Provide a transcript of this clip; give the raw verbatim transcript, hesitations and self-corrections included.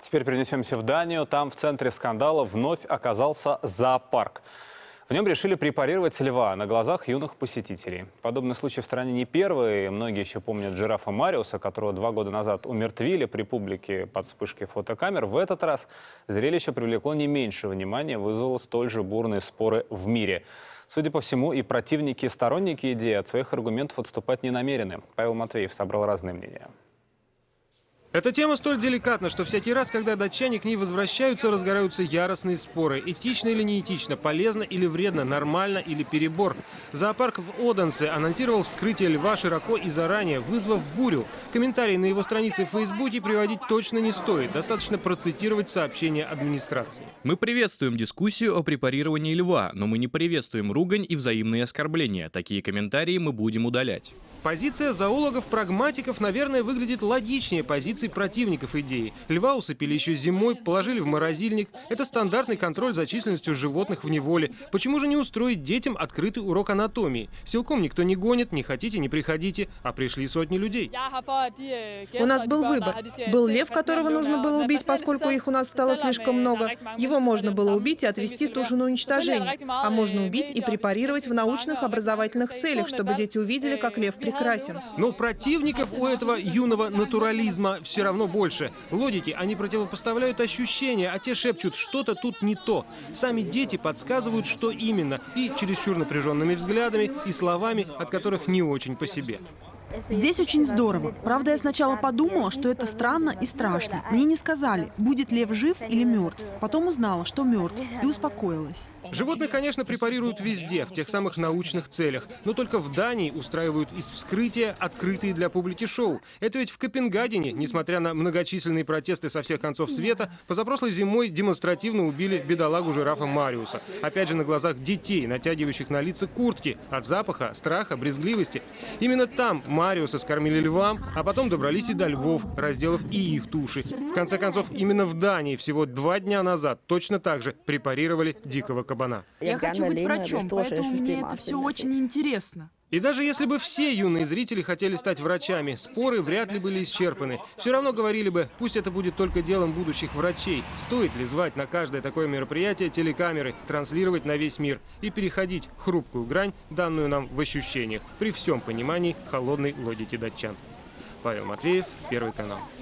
Теперь перенесемся в Данию. Там в центре скандала вновь оказался зоопарк. В нем решили препарировать льва на глазах юных посетителей. Подобный случай в стране не первый. Многие еще помнят жирафа Мариуса, которого два года назад умертвили при публике под вспышкой фотокамер. В этот раз зрелище привлекло не меньше внимания, вызвало столь же бурные споры в мире. Судя по всему, и противники, и сторонники идеи от своих аргументов отступать не намерены. Павел Матвеев собрал разные мнения. Эта тема столь деликатна, что всякий раз, когда датчане к ней возвращаются, разгораются яростные споры. Этично или неэтично, полезно или вредно, нормально или перебор. Зоопарк в Оденсе анонсировал вскрытие льва широко и заранее, вызвав бурю. Комментарии на его странице в Фейсбуке приводить точно не стоит. Достаточно процитировать сообщение администрации. Мы приветствуем дискуссию о препарировании льва, но мы не приветствуем ругань и взаимные оскорбления. Такие комментарии мы будем удалять. Позиция зоологов-прагматиков, наверное, выглядит логичнее позиции противников идеи. Льва усыпили еще зимой, положили в морозильник. Это стандартный контроль за численностью животных в неволе. Почему же не устроить детям открытый урок анатомии? Силком никто не гонит, не хотите, не приходите, а пришли сотни людей. У нас был выбор. Был лев, которого нужно было убить, поскольку их у нас стало слишком много. Его можно было убить и отвезти тушу на уничтожение. А можно убить и препарировать в научных образовательных целях, чтобы дети увидели, как лев прекрасен. Но противников у этого юного натурализма все равно больше. Логики они противопоставляют ощущения, а те шепчут, что-то тут не то. Сами дети подсказывают, что именно, и чересчур напряженными взглядами, и словами, от которых не очень по себе. Здесь очень здорово. Правда, я сначала подумала, что это странно и страшно. Мне не сказали, будет лев жив или мертв. Потом узнала, что мертв, и успокоилась. Животных, конечно, препарируют везде, в тех самых научных целях. Но только в Дании устраивают из вскрытия открытые для публики шоу. Это ведь в Копенгагене, несмотря на многочисленные протесты со всех концов света, позапрошлой зимой демонстративно убили бедолагу жирафа Мариуса. Опять же, на глазах детей, натягивающих на лица куртки. От запаха, страха, брезгливости. Именно там Мариуса скормили львам, а потом добрались и до львов, разделав и их туши. В конце концов, именно в Дании всего два дня назад точно так же препарировали дикого кабана. Я хочу быть врачом, поэтому мне это все очень интересно. И даже если бы все юные зрители хотели стать врачами, споры вряд ли были исчерпаны. Все равно говорили бы, пусть это будет только делом будущих врачей. Стоит ли звать на каждое такое мероприятие телекамеры, транслировать на весь мир и переходить хрупкую грань, данную нам в ощущениях, при всем понимании холодной логики датчан. Павел Матвеев, Первый канал.